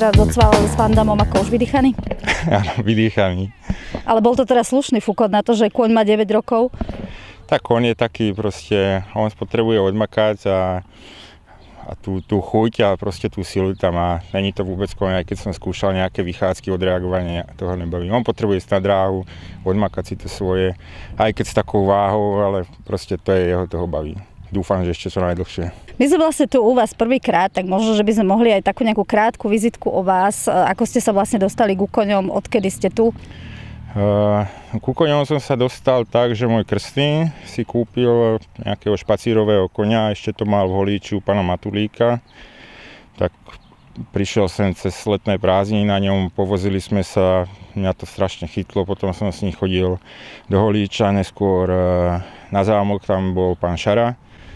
včera docválal s Van Dammom ako už vydýchaný? Áno, vydýchaný. Ale bol to teda slušný fúkot na to, že kôň má 9 rokov? Tak kôň je taký proste, on potrebuje odmakať a tú chuť a proste tú silu tam má. Není to vôbec kôň, aj keď som skúšal nejaké vychádzky, odreagovanie, toho nebaví. On potrebuje ísť na dráhu, odmakať si to svoje, aj keď s takou váhou, ale proste to je jeho, toho baví. Dúfam, že ešte čo najdlhšie. My sme vlastne tu u vás prvýkrát, tak možno, že by sme mohli aj takú nejakú krátku vizitku o vás. Ako ste sa vlastne dostali ku koňom, odkedy ste tu? Ku koňom som sa dostal tak, že môj krstný si kúpil nejakého špacírového koňa, ešte to mal v Holíči u pána Matulíka. Tak prišiel sem cez letné prázdniny na ňom, povozili sme sa, mňa to strašne chytlo, potom som s ním chodil do Holíča, neskôr na zámok, tam bol pán Šara.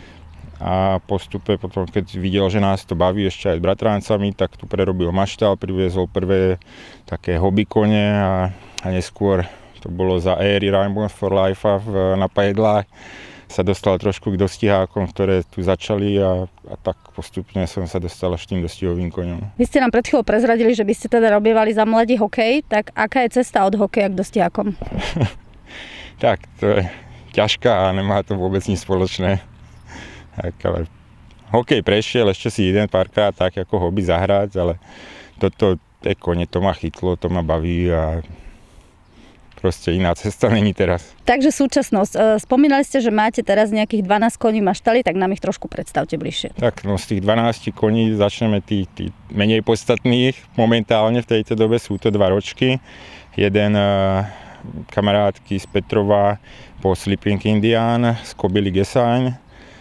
A postupe potom, keď videl, že nás to baví ešte aj s bratrancami, tak tu prerobil maštal, priviezol prvé také hobby kone a neskôr to bolo za éry Rainbow for Life na Pajedlách. Sa dostal trošku k dostihákom, ktoré tu začali a tak postupne som sa dostal až tým dostihovým koňom. Vy ste nám pred chvíľou prezradili, že by ste teda robievali za mladí hokej, tak aká je cesta od hokeja k dostihákom? Tak, to je ťažká a nemá to vôbec nič spoločné. Tak, ale hokej prešiel, ešte si jeden párkrát tak ako hobby zahrať, ale toto kone, to ma chytlo, to ma baví a proste iná cesta není teraz. Takže súčasnosť. Spomínali ste, že máte teraz nejakých 12 koní v maštali, tak nám ich trošku predstavte bližšie. Tak no, z tých 12 koní začneme tých menej podstatných. Momentálne v tejto dobe sú to 2 ročky. Jeden kamarátky z Petrova po Sleeping Indian z kobily Gesaň.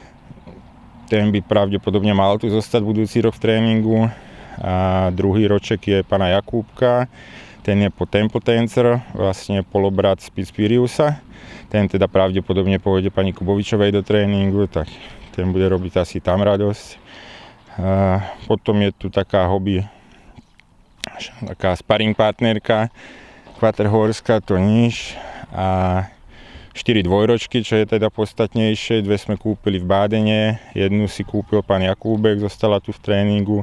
Ten by pravdepodobne mal tu zostať budúci rok v tréningu. A druhý roček je pána Jakúbka. Ten je po Temple Tencer, vlastne polobrat Spiriusa. Ten teda pravdepodobne pôjde pani Kubovičovej do tréningu, tak ten bude robiť asi tam radosť. A potom je tu taká hobby, taká sparring partnerka, Kvaterhorská, to nič. A 4 dvojročky, čo je teda podstatnejšie. 2 sme kúpili v Bádene, jednu si kúpil pán Jakúbek, zostala tu v tréningu.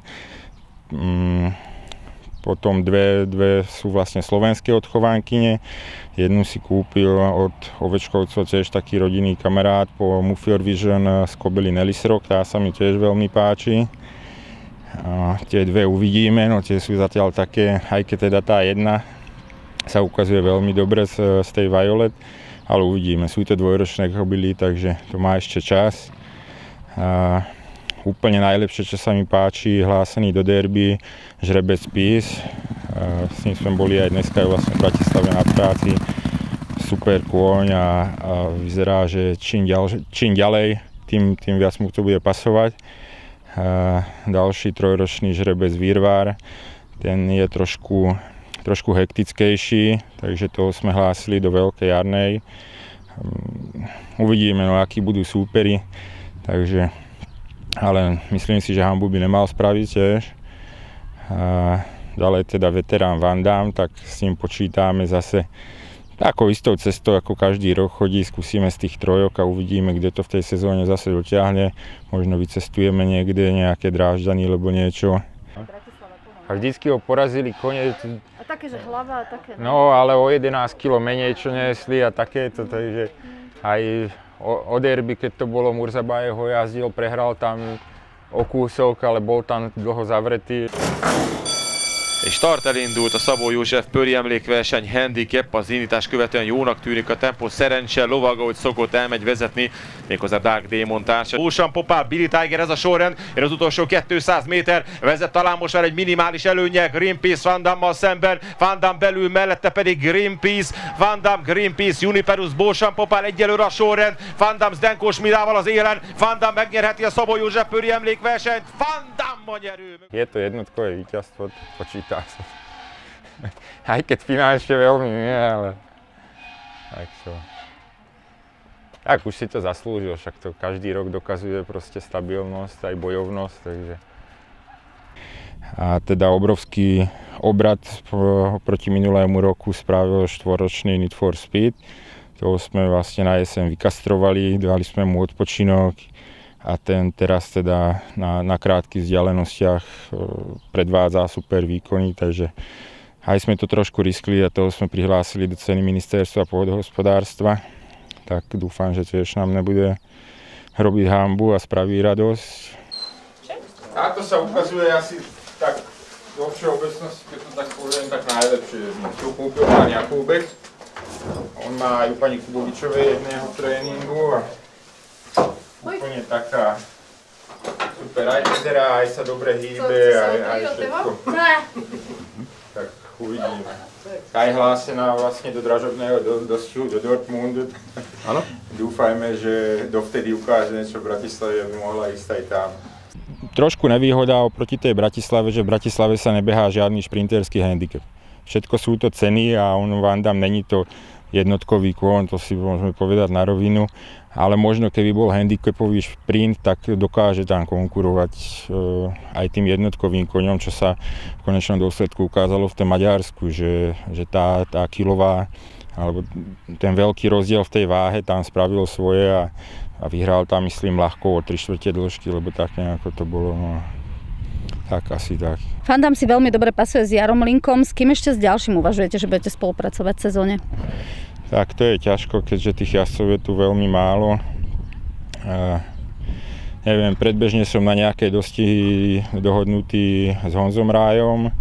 Potom dve sú vlastne slovenské odchovánkyne. Jednu si kúpil od Ovečkovcov, tiež taký rodinný kamarát po Muffior Vision z kobily Nellis Rock, tá sa mi tiež veľmi páči. A tie 2 uvidíme, no tie sú zatiaľ také, aj keď teda tá jedna sa ukazuje veľmi dobre z tej Violet, ale uvidíme, sú to dvojročné kobily, takže to má ešte čas. A úplne najlepšie, čo sa mi páči, hlásený do derby, žrebec Peace. S ním sme boli aj dneska vlastne v Bratislave na práci. Super kôň a vyzerá, že čím ďalej, tým viac mu to bude pasovať. Ďalší trojročný žrebec Virvár, ten je trošku hektickejší, takže toho sme hlásili do Veľkej Jarnej. Uvidíme, no, akí budú súperi, takže, ale myslím si, že hanbu by nemal spraviť tiež. A ďalej teda veterán Van Damme, tak s ním počítame zase takou istou cestou, ako každý rok chodí, skúsime z tých trojok a uvidíme, kde to v tej sezóne zase dotiahne. Možno vycestujeme niekde, nejaké Drážďany, alebo niečo. A vždycky ho porazili kone. A také, že hlava a také. No, ale o 11 kg menej, čo nesli a takéto, takže aj o derby, keď to bolo, Murzabajev ho jazdil, prehral tam o kúsok, ale bol tam dlho zavretý. És start elindult a Szabó József Pöri emlékverseny handicap, az indítás követően jónak tűnik a tempó, szerencse, lovag, ahogy szokott, elmegy vezetni, méghozzá Dark Demon társa. Ocean Popál, Billy Tiger, ez a sorrend, és az utolsó 200 méter, vezet talán most már egy minimális előnye, Greenpeace Van Damme-mal szemben, Van Damme belül, mellette pedig Greenpeace, Van Damme, Greenpeace, Juniperus, Ocean Popál egyelőre a sorrend, Van Damme Zdenkós Mirával az élen, Van Damme megnyerheti a Szabó József Pöri emlékversenyt, Van Damme a nyerő! Je to jednotkové víťazstvo, počíta. Aj keď finančne veľmi nie, ale tak čo. Tak už si to zaslúžil, však to každý rok dokazuje proste stabilnosť, aj bojovnosť, takže. A teda obrovský obrat proti minulému roku spravil 4-ročný Need for Speed. Toho sme vlastne na jeseň vykastrovali, dali sme mu odpočinok a ten teraz teda na krátkych vzdialenostiach predvádza super výkony, takže aj sme to trošku riskli a toho sme prihlásili do ceny ministerstva pôdohospodárstva, tak dúfam, že tiež nám nebude robiť hanbu a spraví radosť. Táto sa ukazuje asi tak vo všeobecnosti, keď to tak poviem, tak najlepšie. Tu kúpil pán Jakúbek, on má aj u pani Kubovičovej jedného tréningu a úplne taká super, aj vyzerá, aj sa dobre hýbe, aj všetko. Tak uvidíme. Aj hlásená vlastne do dražobného dostihu do Dortmundu. Áno? Dúfajme, že dovtedy ukáže niečo v Bratislave, aby mohla ísť aj tam. Trošku nevýhoda oproti tej Bratislave, že v Bratislave sa nebehá žiadny šprinterský handicap. Všetko sú to ceny a Van Damme není to jednotkový kôň, to si môžeme povedať na rovinu, ale možno keby bol handicapový šprint, tak dokáže tam konkurovať aj tým jednotkovým koňom, čo sa v konečnom dôsledku ukázalo v tom Maďarsku, že tá kilová, alebo ten veľký rozdiel v tej váhe tam spravil svoje a vyhral tam, myslím, ľahko o 3/4 dĺžky, lebo tak nejako to bolo. No. Tak, asi tak. Van Damme si veľmi dobre pasuje s Jarom Linkom. S kým ešte s ďalším uvažujete, že budete spolupracovať v sezóne? Tak to je ťažko, keďže tých jazdcov je tu veľmi málo. Neviem, predbežne som na nejakej dostihy dohodnutý s Honzom Rájom.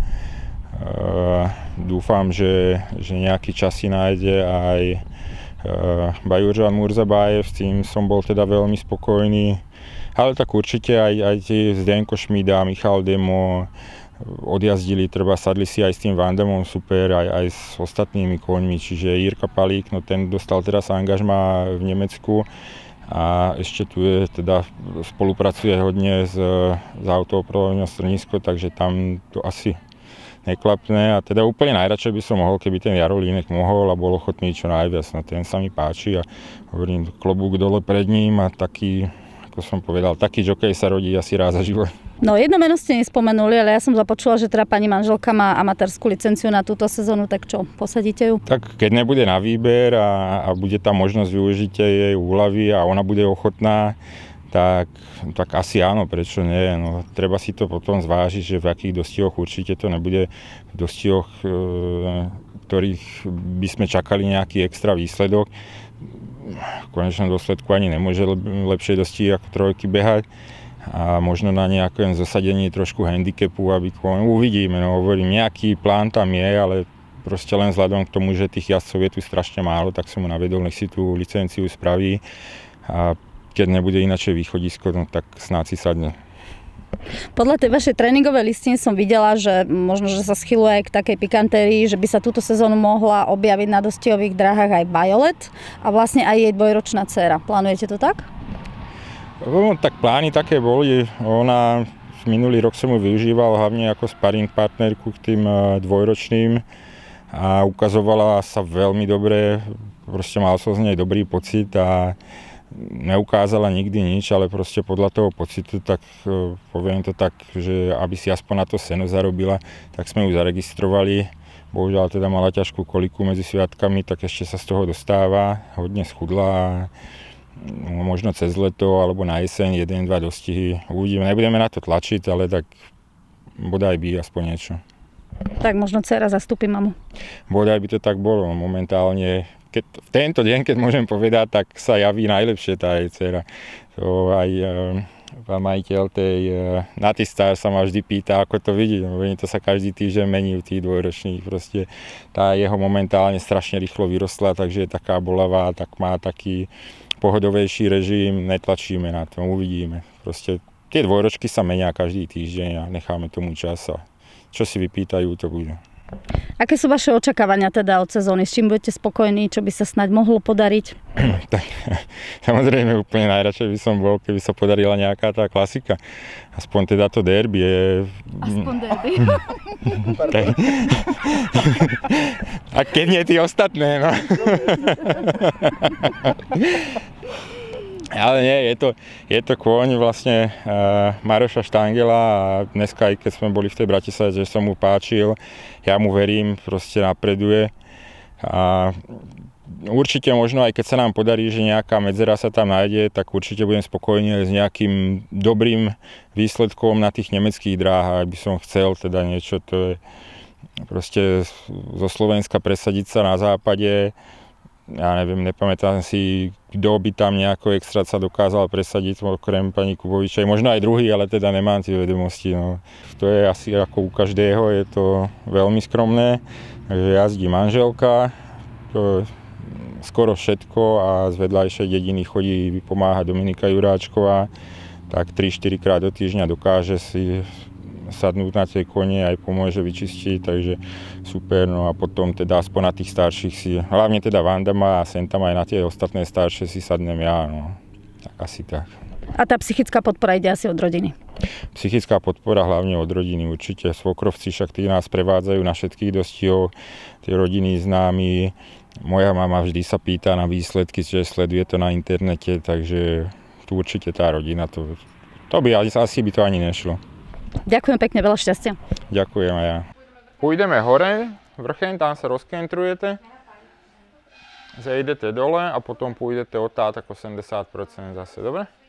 Dúfam, že nejaký čas si nájde aj Bajuržan Murzabájev, s tým som bol teda veľmi spokojný. Ale tak určite aj Zdenko Šmída, Michal Demo odjazdili, sadli si aj s tým Van Dammom super, aj s ostatnými koňmi, čiže Jirka Palík, no ten dostal teraz angažmá v Nemecku a ešte tu je, teda spolupracuje hodne s autoopravovňou Strnisko, takže tam to asi neklapne a teda úplne najradšej by som mohol, keby ten Jaro Línek mohol a bol ochotný čo najviac, no ten sa mi páči a hovorím, klobúk dole pred ním a taký, ako som povedal, taký jokej sa rodí asi raz za život. No jedno meno ste nespomenuli, ale ja som započula, že teda pani manželka má amatérskú licenciu na túto sezónu, tak čo, posadíte ju? Tak keď nebude na výber a bude tam možnosť využiť jej úľavy a ona bude ochotná, tak asi áno, prečo nie. No, treba si to potom zvážiť, že v akých dostihoch určite to nebude v dostihoch, ktorých by sme čakali nejaký extra výsledok. V konečnom dôsledku ani nemôže lepšie dostihy ako trojky behať a možno na nejaké zasadenie trošku handicapu, aby uvidíme, no hovorím, nejaký plán tam je, ale proste len vzhľadom k tomu, že tých jazdcov je tu strašne málo, tak som mu navedol, nech si tú licenciu spraví a keď nebude inačie východisko, no tak snáď si sadne. Podľa tej vašej tréningovej listiny som videla, že možno, že sa schyluje aj k takej pikantérii, že by sa túto sezónu mohla objaviť na dostihových dráhach aj Violet a vlastne aj jej dvojročná dcéra. Plánujete to tak? No, tak plány také boli. Ona minulý rok som ju využíval hlavne ako sparring partnerku k tým dvojročným a ukazovala sa veľmi dobre. Proste mal som z nej dobrý pocit a neukázala nikdy nič, ale proste podľa toho pocitu, tak poviem to tak, že aby si aspoň na to seno zarobila, tak sme ju zaregistrovali. Bohužiaľ teda mala ťažkú koliku medzi sviatkami, tak ešte sa z toho dostáva, hodne schudla a možno cez leto alebo na jeseň 1-2 dostihy. Uvidíme, nebudeme na to tlačiť, ale tak bodaj by aspoň niečo. Tak možno dcera zastúpi mamu. Bodaj by to tak bolo, momentálne. V tento deň, keď môžem povedať, tak sa javí najlepšie tá jej dcera. To aj pán majiteľ tej Natistar sa ma vždy pýta, ako to vidí. To sa každý týždeň mení v tých dvojročných. Proste tá jeho momentálne strašne rýchlo vyrostla, takže je taká bolavá, tak má taký pohodovejší režim, netlačíme na to, uvidíme. Proste tie dvojročky sa menia každý týždeň a necháme tomu čas a čo si vypýtajú, to bude. Aké sú vaše očakávania teda od sezóny? S čím budete spokojní? Čo by sa snáď mohlo podariť? Tak samozrejme úplne najradšej by som bol, keby sa podarila nejaká tá klasika. Aspoň teda to derby je... Aspoň derby. A keď nie tí ostatné, no. Ale nie, je to kôň vlastne Maroša Štangela a dneska, aj keď sme boli v tej Bratislave, že som mu páčil, ja mu verím, proste napreduje a určite možno aj keď sa nám podarí, že nejaká medzera sa tam nájde, tak určite budem spokojný s nejakým dobrým výsledkom na tých nemeckých dráhach. By som chcel teda niečo, to je proste zo Slovenska presadiť sa na západe. Ja neviem, nepamätám si, kto by tam nejako extra sa dokázal presadiť, okrem pani Kubovičej. Možno aj druhý, ale teda nemám tie vedomosti. No. To je asi ako u každého, je to veľmi skromné. Takže jazdí manželka, to je skoro všetko a z vedľajšej dediny chodí pomáhať Dominika Juráčková. Tak 3-4 krát do týždňa dokáže si sadnúť na tie kone, aj pomôže vyčistiť, takže super. No a potom teda aspoň na tých starších si, hlavne teda Vanda má a sem tam aj na tie ostatné staršie si sadnem ja, no. Tak asi tak. A tá psychická podpora ide asi od rodiny? Psychická podpora hlavne od rodiny, určite. Svokrovci však tí nás prevádzajú na všetkých dostihov, tie rodiny známi. Moja mama vždy sa pýta na výsledky, čiže sleduje to na internete, takže tu určite tá rodina, to by asi by to ani nešlo. Ďakujem pekne, veľa šťastia. Ďakujem aj ja. Pôjdeme hore, vrcheň, tam sa rozkentrujete, zejdete dole a potom pôjdete odtáť tak 80% zase, dobre?